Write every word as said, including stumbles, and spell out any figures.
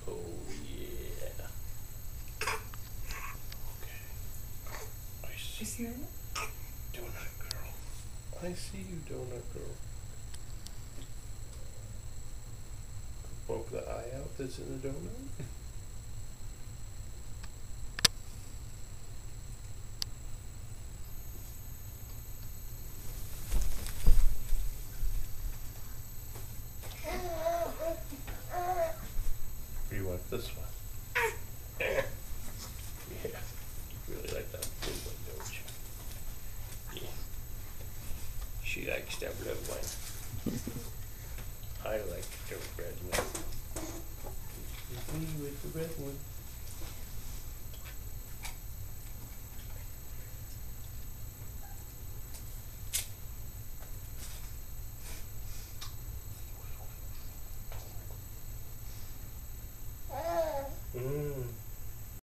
Oh yeah. Okay. I see Isn't you, it? donut girl. I see you, donut girl. Poke the eye out that's in the donut. Or you want this one? Yeah. You really like that blue one, don't you? Yeah. She likes that blue one. I like the red one. Me with the red one.